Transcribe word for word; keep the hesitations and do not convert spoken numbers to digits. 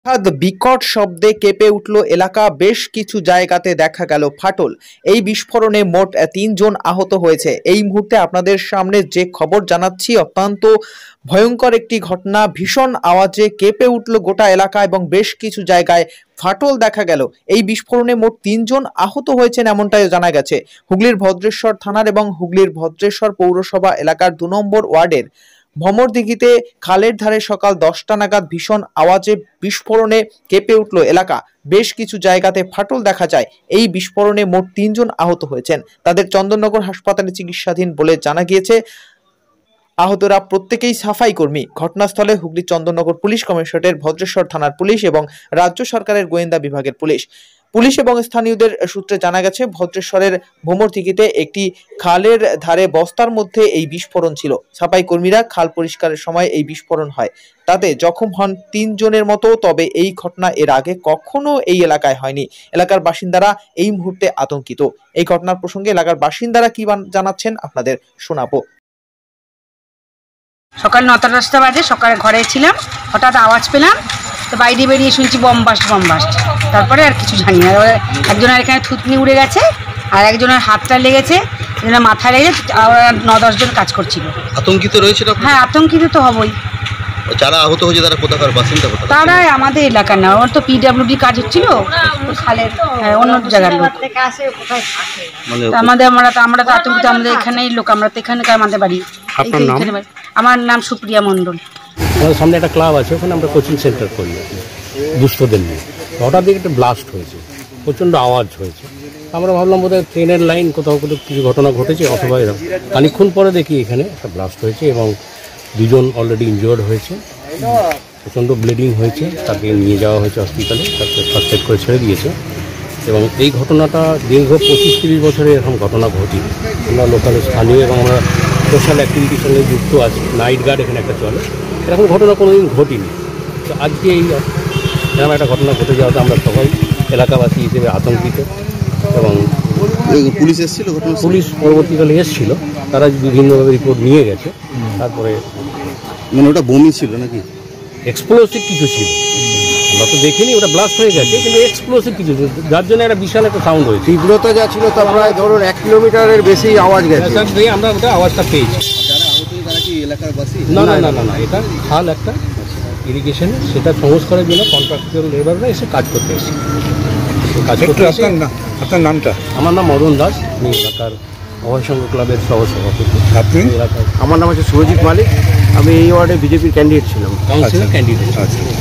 বিকট শব্দে কেঁপে উঠল এলাকা। বেশ কিছু জায়গাতে দেখা গেল ফাটল। এই বিস্ফোরণে মোট তিনজন আহত হয়েছে। এই মুহূর্তে আপনাদের সামনে যে খবর জানাচ্ছি অত্যন্ত ভয়ঙ্কর একটি ঘটনা। ভীষণ আওয়াজে কেঁপে উঠল গোটা এলাকা এবং বেশ কিছু জায়গায় ফাটল দেখা গেল। এই বিস্ফোরণে মোট তিনজন আহত হয়েছেন এমনটাই জানা গেছে। হুগলির ভদ্রেশ্বর থানার এবং হুগলির ভদ্রেশ্বর পৌরসভা এলাকার দু নম্বর ওয়ার্ডের ভমরদিঘিতে খালের ধারে সকাল দশটা নাগাদ ভীষণ আওয়াজে বিস্ফোরণে কেঁপে উঠল এলাকা। বেশ কিছু জায়গাতে ফাটল দেখা যায়। এই বিস্ফোরণে মোট তিনজন আহত হয়েছেন। তাদের চন্দননগর হাসপাতালে চিকিৎসাধীন বলে জানা গিয়েছে। আহতরা প্রত্যেকেই সাফাই কর্মী। ঘটনাস্থলে হুগলি চন্দননগর পুলিশ কমিশনারেট, ভদ্রেশ্বর থানার পুলিশ এবং রাজ্য সরকারের গোয়েন্দা বিভাগের পুলিশ পুলিশ এবং স্থানীয়দের সূত্রে জানা গেছে, ভদ্রেশ্বরের ভমরদিঘিতে একটি খালের ধারে বস্তার মধ্যে এই বিস্ফোরণ ছিল। সাফাই কর্মীরা খাল পরিষ্কারের সময় এই বিস্ফোরণ হয়। তাতে জখম হন তিনজনের মতো। তবে এই ঘটনা এর আগে কখনো এই এলাকায় হয়নি। এলাকার বাসিন্দারা এই মুহূর্তে আতঙ্কিত। এই ঘটনার প্রসঙ্গে এলাকার বাসিন্দারা কি জানাচ্ছেন আপনাদের শোনাবো। সকাল নটা দশটা বাজে, সকালে ঘরে ছিলাম, হঠাৎ আওয়াজ পেলাম, তো বাইরে বেরিয়ে শুনছি বম বাস্ট বম বাস্ট। তারপরে আর কিছু জানি না। একজনের এখানে থুতনি উড়ে গেছে, আর একজনের হাতটা লেগেছে, একজনের মাথা লেগেছে। ন দশজন কাজ করছিল। আতঙ্কিত রয়েছে? হ্যাঁ, আতঙ্কিত তো হবই। যারা আহত হয়েছে তারা কোথাকার বাসিন্দা? তারা আমাদের এলাকার না, ওর তো পিডাব্লিউডি কাজ হচ্ছিল খালের, অন্য জায়গার লোক। আমাদের আমরা তো আমরা তো আতঙ্কিত, আমাদের এখানেই লোক, আমরা তো এখানকার, আমাদের বাড়ি। আমার নাম সুপ্রিয়া মণ্ডল। আমাদের সামনে একটা ক্লাব আছে, ওখানে আমরা কোচিং সেন্টার করি দুস্থদের নিয়ে। হঠাৎ দিকে একটা ব্লাস্ট হয়েছে, প্রচণ্ড আওয়াজ হয়েছে। আমরা ভাবলাম বোধহয় ট্রেনের লাইন কোথাও কোথাও কিছু ঘটনা ঘটেছে অথবা এরকম। খানিকক্ষণ পরে দেখি এখানে একটা ব্লাস্ট হয়েছে এবং দুজন অলরেডি ইনজিওর্ড হয়েছে, প্রচণ্ড ব্লিডিং হয়েছে। তাকে নিয়ে যাওয়া হয়েছে হসপিটালে, তাকে ফার্স্ট এড করে ছেড়ে দিয়েছে। এবং এই ঘটনাটা দীর্ঘ পঁচিশ তিরিশ বছরে এরকম ঘটনা ঘটি। আমরা লোকাল স্থানীয় এবং আমরা সোশ্যাল অ্যাক্টিভিটির সঙ্গে যুক্ত আছি। নাইট গার্ড এখানে একটা চলে, এরকম ঘটনা কোনোদিন ঘটিনি। তো আজকে এই এরকম একটা ঘটনা ঘটে যাওয়াতে আমরা সবাই এলাকাবাসী হিসেবে আতঙ্কিত। এবং পুলিশ এসেছিল, পুলিশ পরবর্তীকালে এসেছিল, তারা বিভিন্নভাবে রিপোর্ট নিয়ে গেছে। তারপরে মানে ওটা বমি ছিল নাকি এক্সপ্লোসিভ কিছু ছিল, আমরা তো দেখিনি, ওটা ব্লাস্ট হয়ে গেছে, কিন্তু এক্সপ্লোসিভ কিছু, যার জন্য একটা বিশাল একটা সাউন্ড হয়েছে। তীব্রতা যা ছিল তা প্রায় ধরুন এক কিলোমিটারের বেশি আওয়াজ গেছে। আমরা ওটা আওয়াজটা পেয়েছি। না না না না না এটা খাল একটা ইরিগেশন, সেটা সংস্কারের জন্য কন্ট্রাক্টর লেবাররা এসে কাজ করতে এসেছে। কাজ করতে আসেন না। আপনার নামটা? আমার নাম মদন দাস, আমি এলাকার অভয়সংঘ ক্লাবের সহসভাপতি। আপনি? আমার নাম হচ্ছে সুরজিৎ মালিক, আমি এই ওয়ার্ডে বিজেপির ক্যান্ডিডেট ছিলাম, কাউন্সিলর ক্যান্ডিডেট। আচ্ছা।